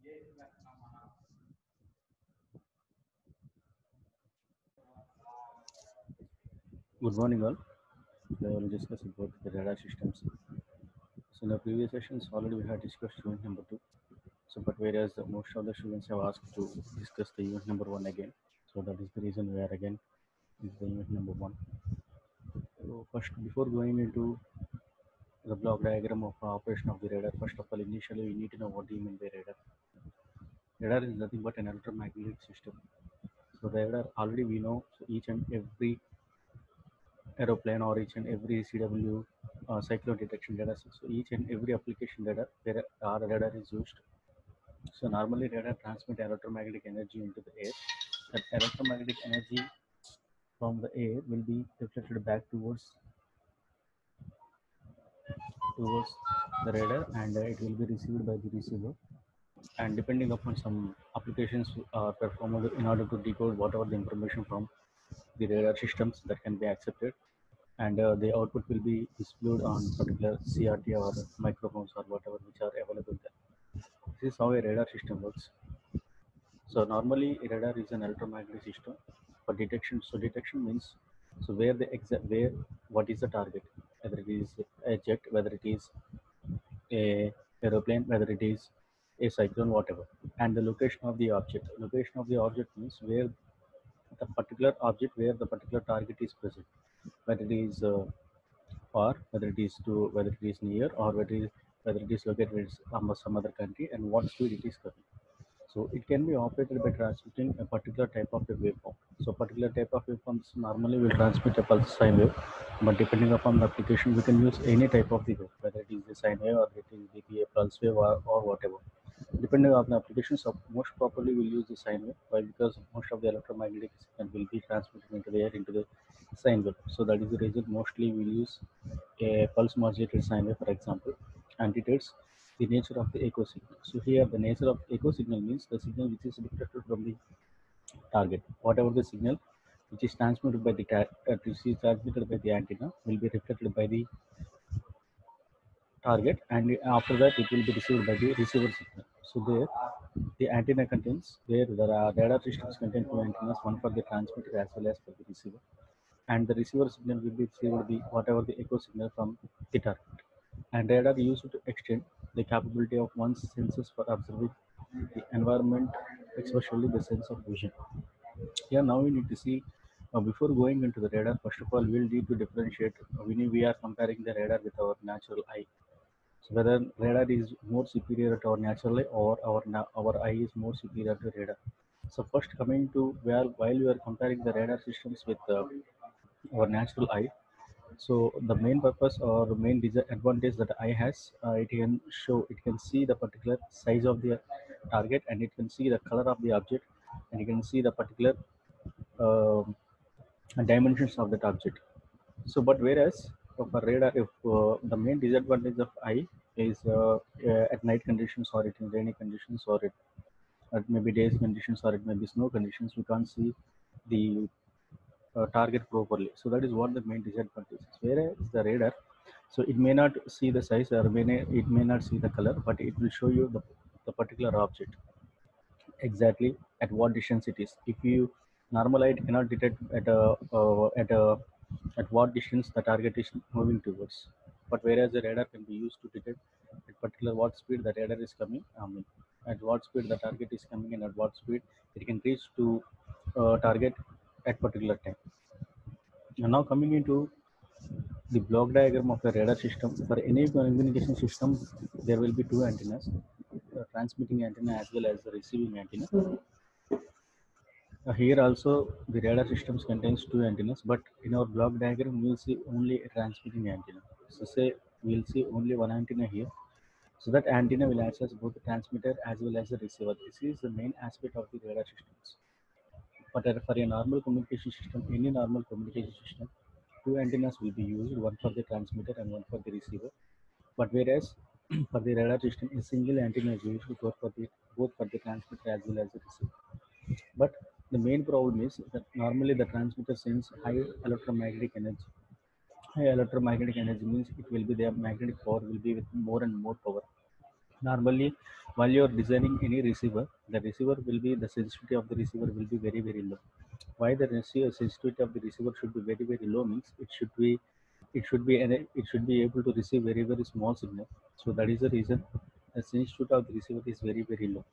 Good morning, all. Today I will discuss about the radar systems. So in the previous sessions, already we had discussed unit number two. So, but whereas most of the students have asked to discuss the unit number one again, so that is the reason we are again into the unit number one. So first, before going into the block diagram of operation of the radar, first of all, initially we need to know what do you mean by radar. Radar is nothing but an electromagnetic system. So radar already we know, so each and every aeroplane or each and every CW cyclone detection radar. So each and every application radar where our radar is used. So normally radar transmit electromagnetic energy into the air. That electromagnetic energy from the air will be reflected back towards the radar, and it will be received by the receiver. And depending upon some applications are performed in order to decode whatever the information from the radar systems that can be accepted, and the output will be displayed on particular CRT or microphones or whatever which are available there. This is how a radar system works. So normally radar is an electromagnetic system for detection. So detection means so where the exact where what is the target, whether it is a jet, whether it is a aeroplane, whether it is a cyclone, whatever, and the location of the object. Location of the object means where the particular object where the particular target is present, whether it is far, whether it is near, or whether it is located in some other country, and what speed it is coming. So it can be operated by transmitting a particular type of a waveform. So particular type of waveforms normally will transmit a pulse sine wave, but depending upon the application, we can use any type of the wave, whether it is the sine wave or it is the a pulse wave or whatever. Depending on the applications, so most properly we'll use the sine wave. Why? Because most of the electromagnetic signal will be transmitted into the air into the sine wave. So that is the reason mostly we'll use a pulse modulated sine wave, for example, and it is the nature of the echo signal. So here the nature of echo signal means the signal which is reflected from the target. Whatever the signal which is transmitted by which is transmitted by the antenna will be reflected by the target, and after that it will be received by the receiver signal. So there the antenna contains there are radar systems contain two antennas, one for the transmitter as well as for the receiver, and the receiver signal will be received the whatever the echo signal from the target. And radar used to extend the capability of one's senses for observing the environment, especially the sense of vision. Here now we need to see before going into the radar. First of all, we'll need to differentiate. We are comparing the radar with our natural eye. So whether radar is more superior to our natural eye or our eye is more superior to radar. So first coming to while we are comparing the radar systems with our natural eye, so the main purpose or the main advantage that eye has, it can see the particular size of the target, and it can see the color of the object, and you can see the particular um dimensions of that object. So, but whereas for radar, if the main disadvantage of eye is at night conditions or it in rainy conditions or it may be days conditions or it may be snow conditions, we can't see the target properly. So that is what the main disadvantage is. Whereas the radar, so it may not see the size or it may not see the color, but it will show you the particular object exactly at what distance it is. If you normal eye cannot detect at what distance the target is moving towards, but whereas the radar can be used to detect at particular what speed the radar is coming, at what speed the target is coming, and at what speed it can reach to target at particular time. And now coming into the block diagram of a radar system. For any communication system, there will be two antennas, the transmitting antenna as well as the receiving antenna. Here also the radar systems contains two antennas, but in our block diagram we will see only a transmitting antenna. So say we will see only one antenna here. So that antenna will access both the transmitter as well as the receiver. This is the main aspect of the radar systems. But for a normal communication system, any normal communication system, two antennas will be used, one for the transmitter and one for the receiver. But whereas for the radar system, a single antenna is used both for the transmitter as well as the receiver. But the main problem is that normally the transmitter sends high electromagnetic energy. High electromagnetic energy means it will be the magnetic power will be with more and more power. Normally, while you are designing any receiver, the receiver will be, the sensitivity of the receiver will be very, very low. Why the receiver sensitivity of the receiver should be very, very low means it should be able to receive very, very small signal. So that is the reason the sensitivity of the receiver is very, very low.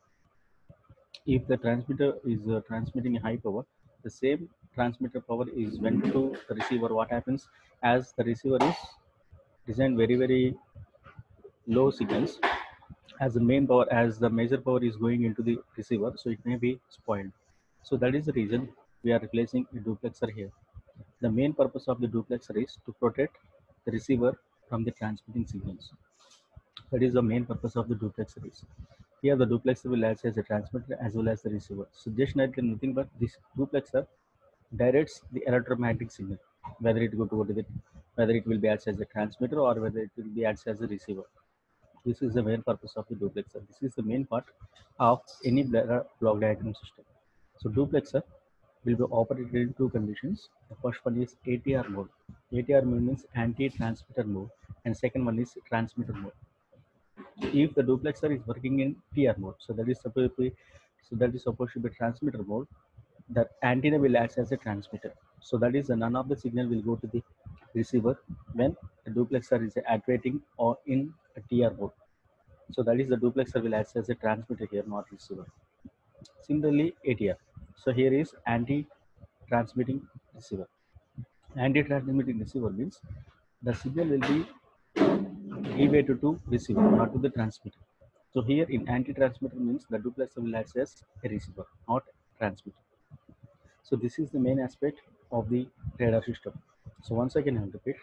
If the transmitter is transmitting a high power, the same transmitter power is went to the receiver. What happens, as the receiver is designed very, very low signals, as the main power, as the major power is going into the receiver, so it may be spoiled. So that is the reason we are replacing a duplexer here. The main purpose of the duplexer is to protect the receiver from the transmitting signals. That is the main purpose of the duplexer is. Here the duplexer will act as a transmitter as well as the receiver. So just nothing but this duplexer directs the electromagnetic signal, whether it go to the, whether it will be acts as a transmitter or whether it will be acts as a receiver. This is the main purpose of the duplexer. This is the main part of any block diagram system. So duplexer will be operated in two conditions. The first one is ATR mode. ATR mode means anti-transmitter mode, and second one is transmitter mode. If the duplexer is working in TR mode, so that is supposed to be transmitter mode, the antenna will act as a transmitter. So that is none of the signal will go to the receiver when the duplexer is activating or in a TR mode. So that is the duplexer will act as a transmitter here, not receiver. Similarly, ATR. So here is anti-transmitting receiver. Anti-transmitting receiver means the signal will be deviated to receiver, not to the transmitter. So here in anti-transmitter means the duplexer will act as a receiver, not transmitter. So this is the main aspect of the radar system. So once again I will repeat.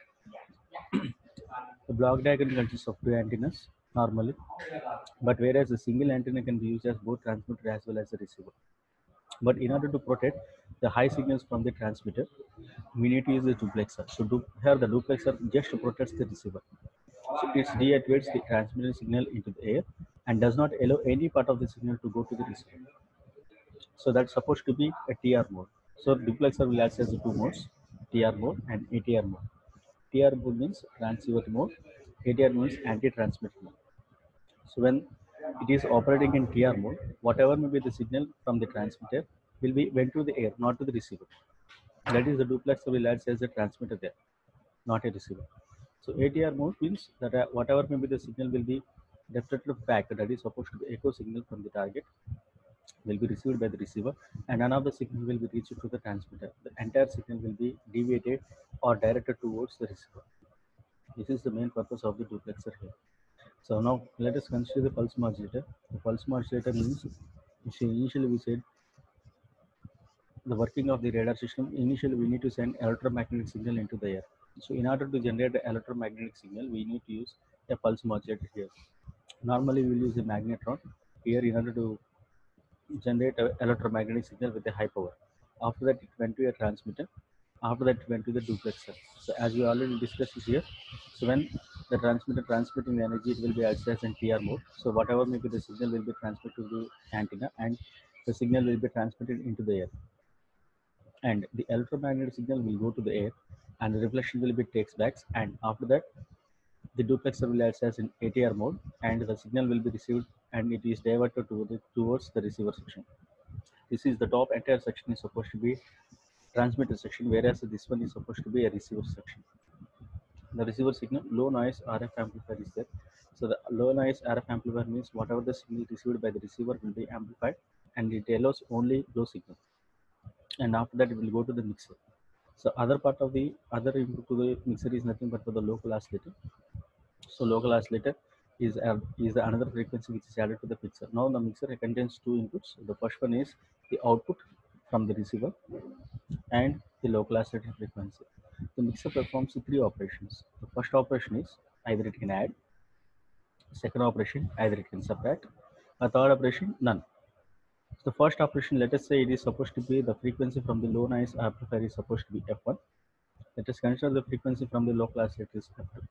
The block diagram consists of two antennas normally, but whereas a single antenna can be used as both transmitter as well as a receiver. But in order to protect the high signals from the transmitter, we need to use the duplexer. So here the duplexer just protects the receiver. So it deactivates the transmitted signal into the air and does not allow any part of the signal to go to the receiver. So that's supposed to be a TR mode. So duplexer will access the two modes, TR mode and ATR mode. TR mode means transceiver mode, ATR means anti-transmitter mode. So when it is operating in TR mode, whatever may be the signal from the transmitter will be went to the air, not to the receiver. That is the duplexer will act as a transmitter there, not a receiver. So ATR mode means that whatever may be the signal will be deflected back, that is supposed to be echo signal from the target, will be received by the receiver, and none of the signal will be reached to the transmitter. The entire signal will be deviated or directed towards the receiver. This is the main purpose of the duplexer here. So now let us consider the pulse modulator. The pulse modulator means, initially we said the working of the radar system. Initially we need to send electromagnetic signal into the air. So in order to generate the electromagnetic signal, we need to use a pulse modulator here. Normally we will use a magnetron here in order to generate an electromagnetic signal with a high power. After that, it went to a transmitter. After that, it went to the duplexer. So as we already discussed here, so when the transmitter transmitting the energy, it will be accessed in TR mode. So whatever may be the signal will be transmitted to the antenna, and the signal will be transmitted into the air. And the electromagnetic signal will go to the air, and the reflection will be takes back. And after that, the duplexer will access in ATR mode, and the signal will be received, and it is diverted towards the receiver section. This is the top entire section is supposed to be transmitter section, whereas this one is supposed to be a receiver section. The receiver signal, low noise RF amplifier is there. So the low noise RF amplifier means whatever the signal received by the receiver will be amplified, and it allows only low signal. And after that, it will go to the mixer. So other part of the other input to the mixer is nothing but for the local oscillator. So local oscillator is another frequency which is added to the mixer. Now the mixer contains two inputs. The first one is the output from the receiver and the local oscillator frequency. The mixer performs three operations. The first operation is either it can add, second operation either it can subtract, a third operation none. So the first operation, let us say it is supposed to be the frequency from the low noise amplifier is supposed to be F1. Let us consider the frequency from the local oscillator is F2.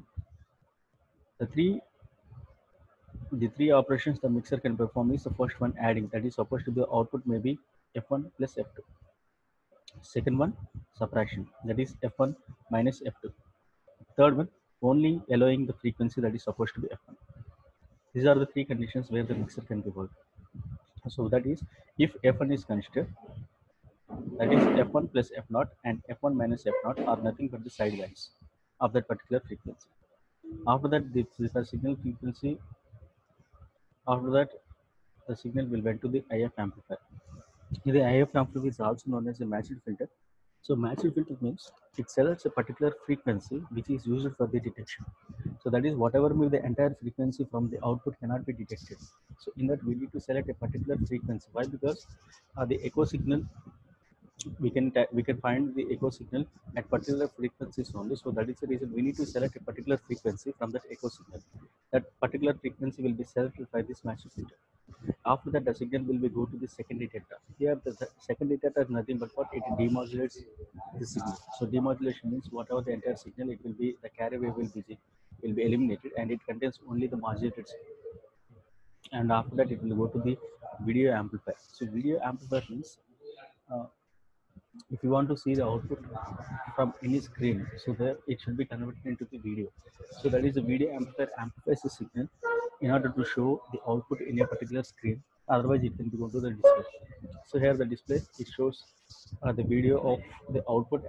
The three operations the mixer can perform is the first one adding, that is supposed to be the output may be F1 plus F2. Second one subtraction, that is F1 minus F2. Third one only allowing the frequency that is supposed to be F1. These are the three conditions where the mixer can be worked. So that is, if F1 is considered, that is F1 plus F0 and F1 minus F0 are nothing but the side bands of that particular frequency. After that, the signal frequency, after that, the signal will went to the IF amplifier. The IF amplifier is also known as a matched filter. So matched filter means it selects a particular frequency which is used for the detection. So that is whatever may the entire frequency from the output cannot be detected. So in that we need to select a particular frequency. Why? Because the echo signal we can find the echo signal at particular frequencies only. So that is the reason we need to select a particular frequency from that echo signal. That particular frequency will be selected by this matched filter. After that, the signal will be go to the secondary data. Here, the secondary data is nothing but what it demodulates the signal. So demodulation means whatever the entire signal, it will be the carrier wave will be eliminated, and it contains only the modulated signal. And after that, it will go to the video amplifier. So video amplifier means uh, if you want to see the output from any screen, so there it should be converted into the video. So that is the video amplifier amplifies the signal in order to show the output in a particular screen. Otherwise, it can go to the display. So here the display, it shows the video of the output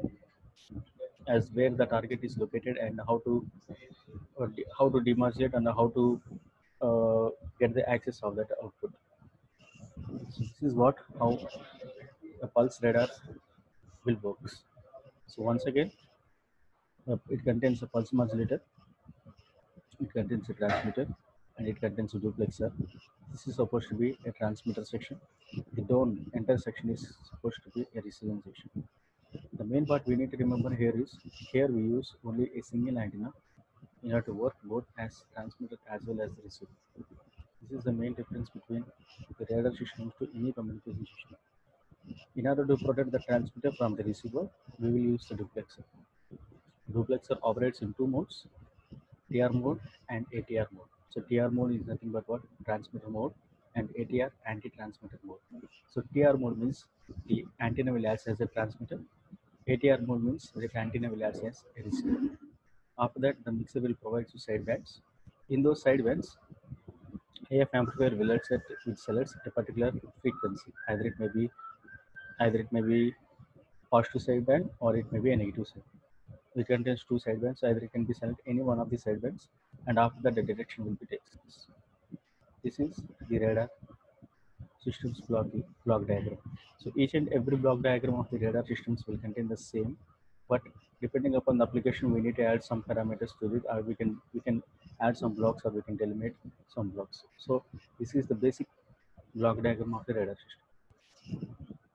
as where the target is located and how to demodulate and how to get the access of that output. So this is what how a pulse radar will works. So once again, it contains a pulse modulator, it contains a transmitter, and it contains a duplexer. This is supposed to be a transmitter section. The dome entire section is supposed to be a receiving section. The main part we need to remember here is, here we use only a single antenna in order to work both as transmitter as well as the receiver. This is the main difference between the radar systems to any communication system. In order to protect the transmitter from the receiver, we will use the duplexer. Duplexer operates in two modes, TR mode and ATR mode. So TR mode is nothing but what? Transmitter mode, and ATR, anti-transmitter mode. So TR mode means the antenna will act as a transmitter. ATR mode means the antenna will act as a receiver. After that, the mixer will provide you sidebands. In those sidebands, AF amplifier will select a particular frequency. Either it may be positive sideband or it may be a negative sideband. It contains two sidebands, so either it can be select any one of the sidebands, and after that the detection will be taken. This is the radar systems block diagram. So each and every block diagram of the radar systems will contain the same, but depending upon the application, we need to add some parameters to it, or we can add some blocks, or we can delimit some blocks. So this is the basic block diagram of the radar system.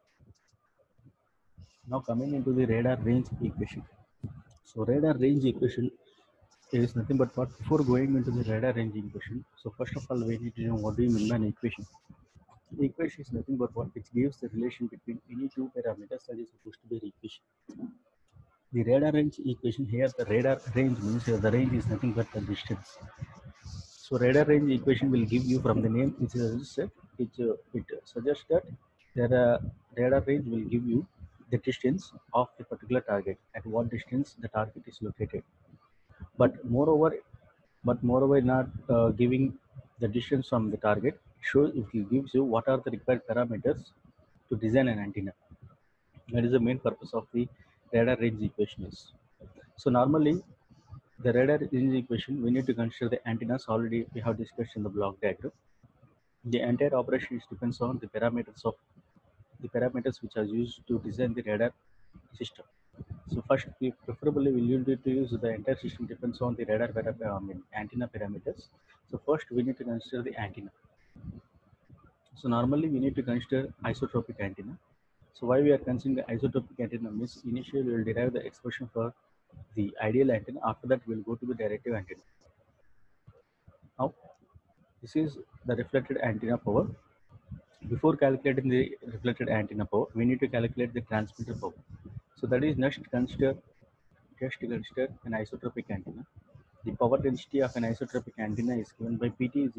Now coming into the radar range equation. So radar range equation is nothing but what, before going into the radar range equation. So first of all, we need to know what do you mean by an equation. The equation is nothing but what, which gives the relation between any two parameters that is supposed to be the equation. The radar range equation here, the radar range means here the range is nothing but the distance. So radar range equation will give you, from the name which is suggested, it suggests that the radar range will give you the distance of the particular target, at what distance the target is located. But moreover, not giving the distance from the target, it gives you what are the required parameters to design an antenna. That is the main purpose of the radar range equation is. So normally, the radar range equation, we need to consider the antennas. Already we have discussed in the block diagram. The entire operation depends on the parameters which are used to design the radar system. So first, we preferably we need to use the entire system depends on the antenna parameters. So first, we need to consider the antenna. So normally, we need to consider isotropic antenna. So why we are considering the isotropic antenna means, initially we will derive the expression for the ideal antenna. After that, we will go to the directive antenna. Now, this is the reflected antenna power. Before calculating the reflected antenna power, we need to calculate the transmitter power. So that is just consider an isotropic antenna. The power density of an isotropic antenna is given by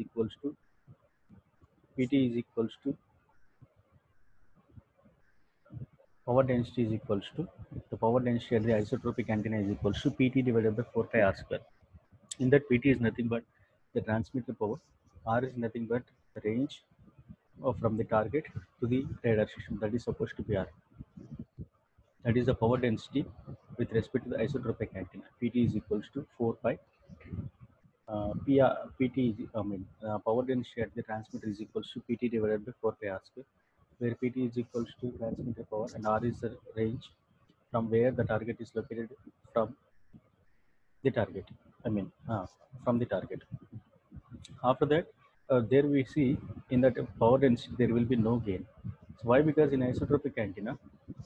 Pt is equals to power density is equals to the power density at the isotropic antenna is equals to Pt divided by 4 pi r square. In that, Pt is nothing but the transmitted power. R is nothing but the range from the target to the radar system. That is supposed to be R. That is the power density with respect to the isotropic antenna. Pt is equals to 4 pi. Pt is, power density at the transmitter is equals to Pt divided by 4 pi R square, where Pt is equals to transmitter power and R is the range from where the target is located from the target. From the target. After that, there we see in that power density there will be no gain. So why? Because in isotropic antenna,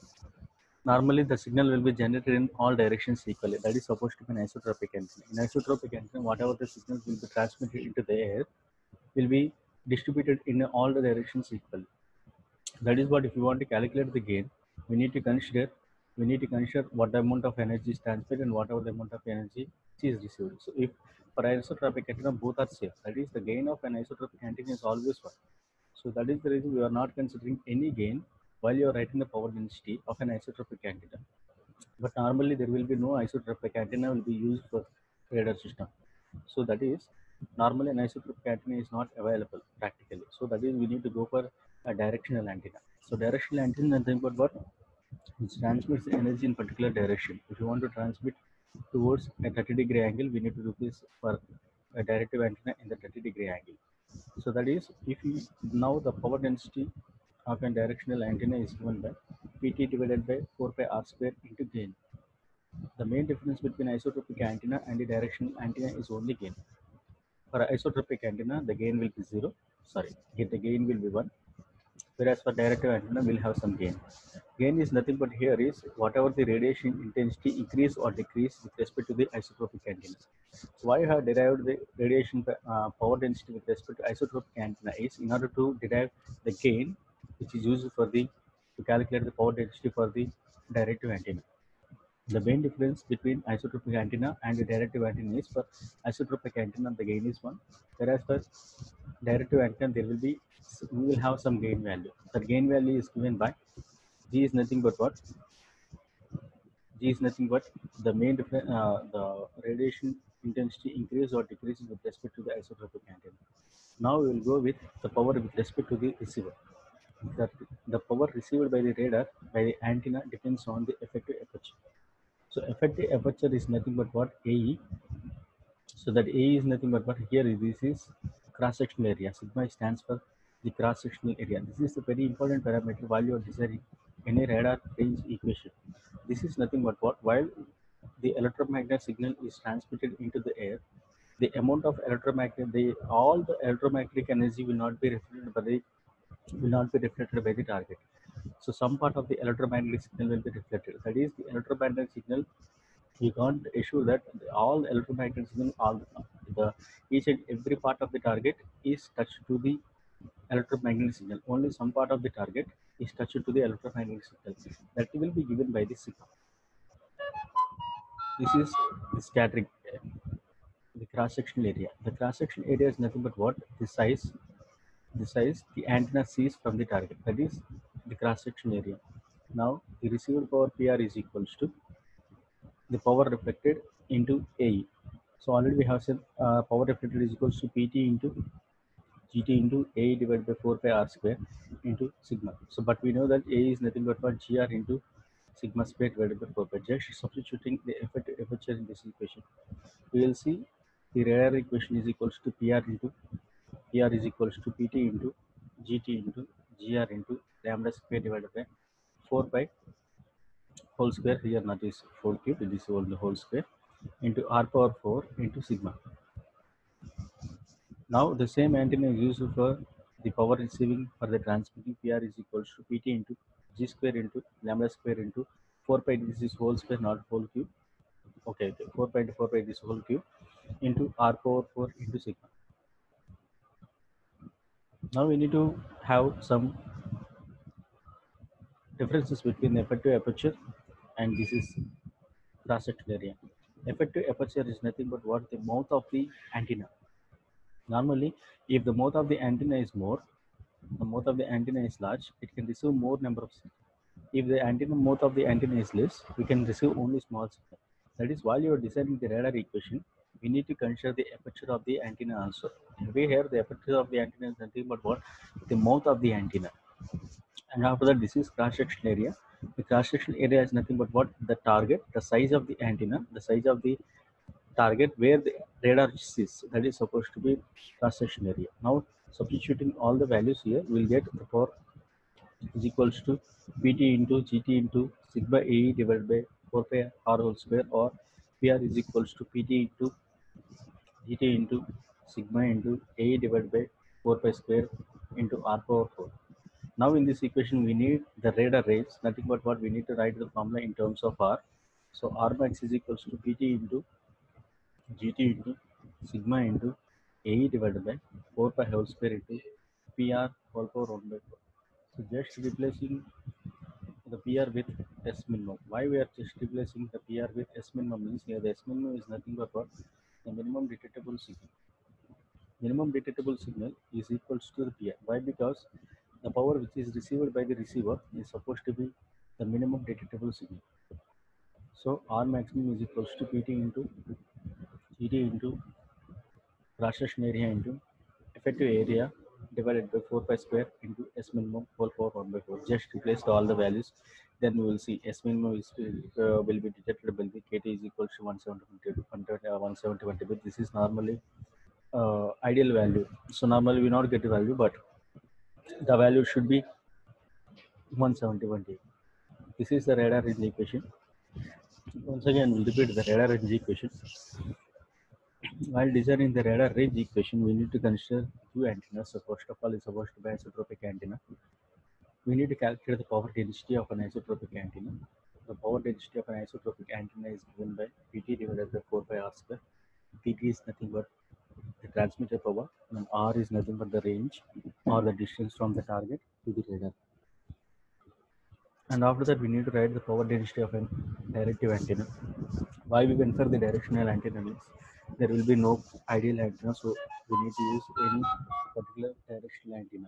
normally the signal will be generated in all directions equally. That is supposed to be an isotropic antenna. In isotropic antenna, whatever the signals will be transmitted into the air will be distributed in all the directions equally. That is what, if you want to calculate the gain, we need to consider what the amount of energy is transmitted and whatever the amount of energy is received. So if for isotropic antenna both are safe, that is the gain of an isotropic antenna is always 1. So that is the reason we are not considering any gain while you are writing the power density of an isotropic antenna. But normally there will be no isotropic antenna will be used for radar system. So that is, normally an isotropic antenna is not available practically. So that is, we need to go for a directional antenna. So directional antenna is nothing but what? It transmits the energy in particular direction. If you want to transmit towards a 30-degree angle, we need to do this for a directive antenna in the 30-degree angle. So that is, if you now the power density of a directional antenna is given by Pt divided by 4 pi R square into gain. The main difference between isotropic antenna and the directional antenna is only gain. For isotropic antenna, the gain will be 0. Sorry, the gain will be 1. Whereas for directive antenna, we'll have some gain. Gain is nothing but here is whatever the radiation intensity increase or decrease with respect to the isotropic antenna. So why I have derived the radiation power density with respect to isotropic antenna is in order to derive the gain, which is used for the to calculate the power density for the directive antenna. The main difference between isotropic antenna and the directive antenna is for isotropic antenna the gain is 1, whereas for directive antenna there will be, we will have some gain value. That gain value is given by G is nothing but what? G is nothing but the main difference, the radiation intensity increase or decreases with respect to the isotropic antenna. Now we will go with the power with respect to the receiver. The power received by the radar by the antenna depends on the effective aperture. So effective aperture is nothing but what? AE. So that A is nothing but what? Here this is cross-sectional area. Sigma stands for the cross-sectional area. This is a very important parameter while you are designing any radar range equation. This is nothing but what? While the electromagnetic signal is transmitted into the air, the amount of all the electromagnetic energy will not be reflected by the target. So some part of the electromagnetic signal will be reflected. That is, the electromagnetic signal, you can't assure that all electromagnetic signal, each and every part of the target is touched to the electromagnetic signal. Only some part of the target is touched to the electromagnetic signal. That will be given by the sigma. This is the scattering, the cross-sectional area. The cross-sectional area is nothing but what? The size the antenna sees from the target. That is the cross-sectional area. Now the received power PR is equals to the power reflected into AE. So already we have said power reflected is equals to PT into GT into AE divided by 4 pi R square into sigma. So but we know that AE is nothing but what? GR into sigma square divided by 4 pi. Just substituting the effective aperture in this equation, we will see the radar equation is equals to PR is equals to PT into GT into GR into lambda square divided by 4 pi whole square. Here not is 4 cube, it is the whole square into R power 4 into sigma. Now the same antenna is used for the power receiving for the transmitting. PR is equals to PT into G square into lambda square into 4 pi, this is whole square not whole cube. Okay, 4 pi into 4 pi this whole cube into R power 4 into sigma. Now we need to have some differences between the effective aperture and this is cross-sectional area. Effective aperture is nothing but what? The mouth of the antenna. Normally, if the mouth of the antenna is large, it can receive more number of signals. If the mouth of the antenna is less, we can receive only small signal. That is, while you are designing the radar equation, we need to consider the aperture of the antenna also. We here the aperture of the antenna is nothing but what? The mouth of the antenna. And after that, this is cross-section area. The cross-section area is nothing but what? The target, the size of the antenna, the size of the target where the radar sits. That is supposed to be cross-section area. Now, substituting all the values here, we'll get the power is equals to Pt into Gt into sigma Ae divided by 4 pi r whole square, or Pr is equals to Pt into Gt into sigma into Ae divided by 4 pi square into r power 4. Now in this equation we need the radar range, nothing but what we need to write the formula in terms of r. So r max is equals to Pt into Gt into sigma into Ae divided by 4 pi whole square into Pr whole power 1 by 4. So just replacing the PR with S minimum. Why we are just replacing the PR with S minimum means here the S minimum is nothing but what? The minimum detectable signal. Minimum detectable signal is equals to the PR. Why? Because the power which is received by the receiver is supposed to be the minimum detectable signal. So R maximum is equals to PT into GT into cross-section area into effective area divided by 4 pi square into S minimum whole power 1 by 4. Just replace all the values. Then we will see S minimum is, will be detected by the KT is equals to 170. This is normally ideal value. So normally we not get the value, but the value should be 170. This is the radar range equation. Once again, we'll repeat the radar range equation. While designing the radar range equation, we need to consider two antennas. So first of all, is supposed to be isotropic antenna. We need to calculate the power density of an isotropic antenna. The power density of an isotropic antenna is given by Pt divided by 4 pi r square. Pt is nothing but the transmitter power, and r is nothing but the range or the distance from the target to the radar. And after that, we need to write the power density of an directive antenna. Why we went for the directional antenna means there will be no ideal antenna, so we need to use any particular directional antenna.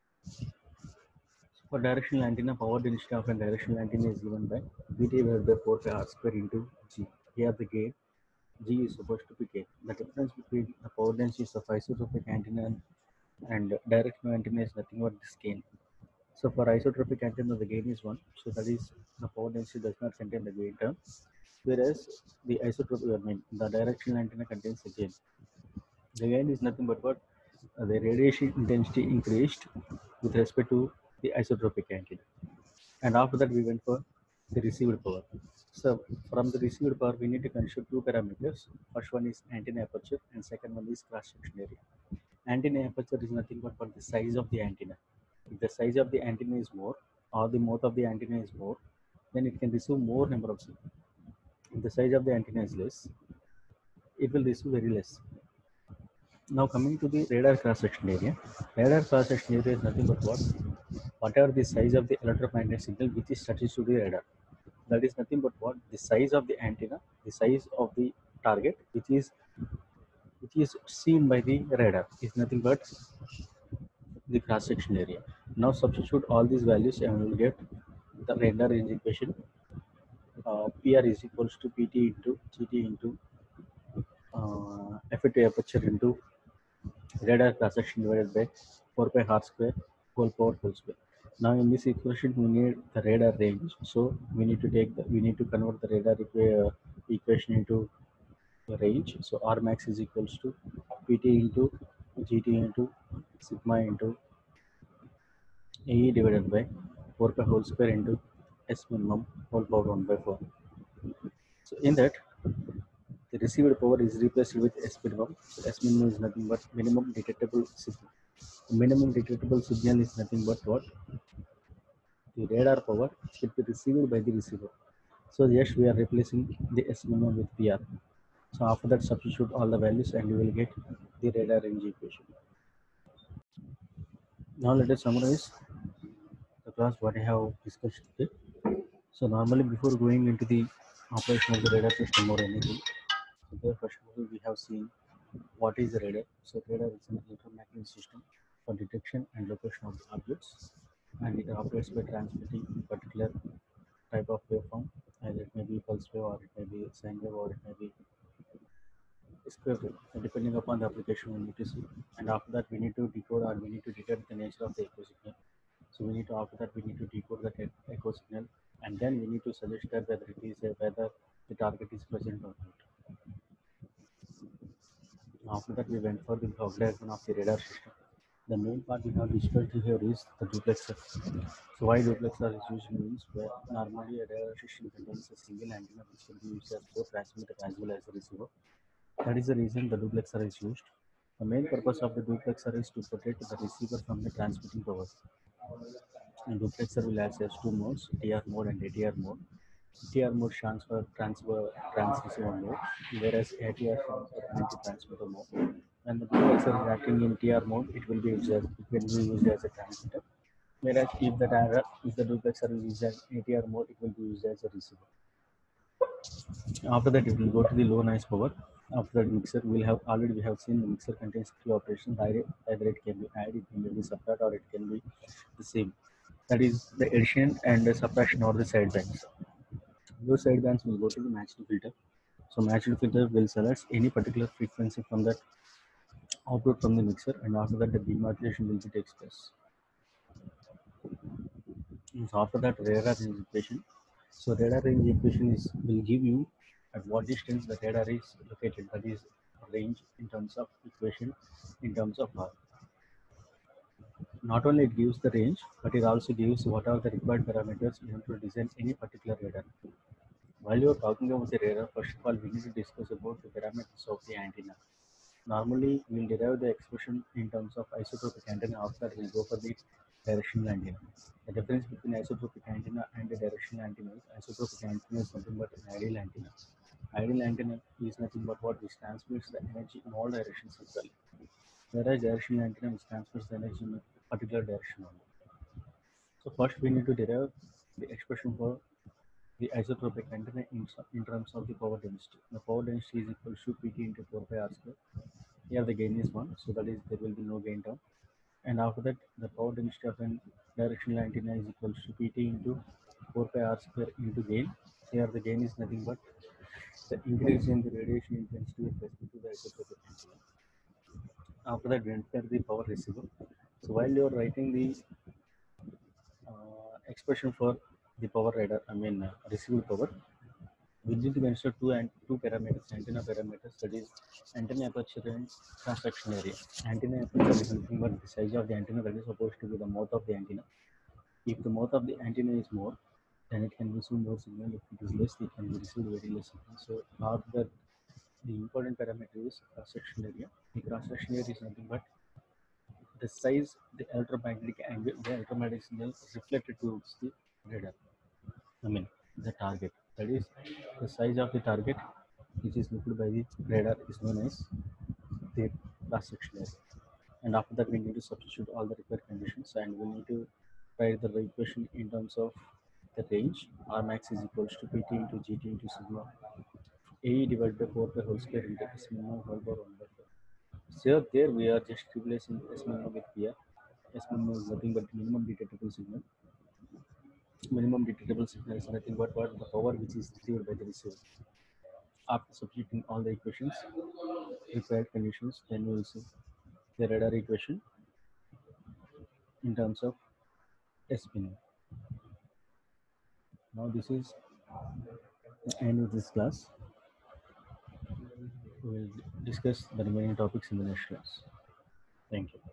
For directional antenna, power density of a directional antenna is given by Vt divided by 4 pi r square into G. Here the gain G is supposed to be gain. The difference between the power densities of isotropic antenna and directional antenna is nothing but this gain. So for isotropic antenna, the gain is 1. So that is the power density does not contain the gain term. Whereas the isotropic, I mean, the directional antenna contains the gain. The gain is nothing but what? The radiation intensity increased with respect to the isotropic antenna. And after that, we went for the received power. So from the received power, we need to consider two parameters. First one is antenna aperture, and second one is cross-section area. Antenna aperture is nothing but for the size of the antenna. If the size of the antenna is more, or the mouth of the antenna is more, then it can receive more number of signals. If the size of the antenna is less, it will receive very less. Now coming to the radar cross-section area. Radar cross-section area is nothing but what? Whatever the size of the electromagnetic signal which is touched to the radar. That is nothing but what? The size of the antenna, the size of the target which is seen by the radar is nothing but the cross-section area. Now substitute all these values and we will get the radar range equation. PR is equals to PT into GT into effective aperture into radar cross-section divided by 4 pi r square whole power whole square. Now in this equation we need the radar range, so we need to convert the radar equation into the range. So R max is equals to PT into GT into sigma into AE divided by 4 pi whole square into S minimum whole power 1 by 4. So in that, the received power is replaced with S minimum. So S minimum is nothing but minimum detectable signal. The minimum detectable signal is nothing but what? The radar power which can be received by the receiver. So yes, we are replacing the S minimum with PR. So after that, substitute all the values and you will get the radar range equation. Now let us summarize the class what I have discussed today. So normally before going into the operation of the radar system or anything, so there first of all we have seen what is the radar. So radar is an electromagnetic system for detection and location of objects, and it operates by transmitting a particular type of waveform, either it may be pulse wave or it may be sine wave or it may be square wave. Depending upon the application, we need to see, and after that we need to decode or we need to detect the nature of the echo signal. So we need to, after that we need to decode the echo signal, and then we need to suggest that whether it is whether the target is present or not. After that we went for the block diagram of the radar system. The main part we have discussed here is the duplexer. So why duplexer is used means where normally a radar system contains a single antenna which can be used as both transmitter as well as a receiver. That is the reason the duplexer is used. The main purpose of the duplexer is to protect the receiver from the transmitting power. And duplexer will access two modes, TR mode and ATR mode. TR mode stands for transceiver mode, whereas ATR stands for anti-transmitter mode. When the duplexer is acting in TR mode, it will be used as a transmitter. Whereas if the duplexer is used as ATR mode, it will be used as a receiver. After that, it will go to the low noise power. After that, mixer we have seen the mixer contains three operations. Either it can be add, it can be subtract, or it can be the same. That is the addition and the subtraction or the sidebands. Those sidebands will go to the matched filter. So matched filter will select any particular frequency from that output from the mixer, and after that the demodulation will be takes place. And so after that, radar range equation. So radar range equation will give you at what distance the radar is located. That is range in terms of equation in terms of R. Not only it gives the range, but it also gives what are the required parameters in order to design any particular radar. While you are talking about the radar, first of all, we need to discuss about the parameters of the antenna. Normally, we will derive the expression in terms of isotropic antenna. After that, we will go for the directional antenna. The difference between isotropic antenna and the directional antenna is isotropic antenna is nothing but an ideal antenna. Ideal antenna is nothing but what which transmits the energy in all directions equally. Whereas directional antenna which transfers the energy in a particular direction only. So first we need to derive the expression for the isotropic antenna in terms of the power density. The power density is equal to Pt into 4 pi r square. Here the gain is 1, so that is there will be no gain term. And after that, the power density of an directional antenna is equal to Pt into 4 pi r square into gain. Here the gain is nothing but the increase in the radiation intensity with respect to the isotropic antenna. After that, we enter the power receiver. So while you are writing the expression for the power radar, received power, we need to consider two parameters, antenna parameters, that is antenna aperture and cross-section area. Antenna aperture is nothing but the size of the antenna, that is supposed to be the mouth of the antenna. If the mouth of the antenna is more, then it can receive more signal. If it is less, it can receive very less signal. So after that, the important parameter is cross-section area. The cross-section area is nothing but the size, the electromagnetic angle, the electromagnetic signal reflected towards the radar. The target. That is the size of the target, which is looked by the radar, is known as the cross-section area. And after that, we need to substitute all the required conditions, and we need to write the equation in terms of the range. R max is equals to Pt into Gt into sigma A divided by 4 pi whole square into S minimum whole power 1 by 4. So there we are just replacing S minimum with PR. S minimum is nothing but minimum detectable signal. Minimum detectable signal is nothing but what the power which is received by the receiver. After substituting all the equations, required conditions, then we will see the radar equation in terms of S minimum. Now this is the end of this class. We will discuss the remaining topics in the next class. Thank you.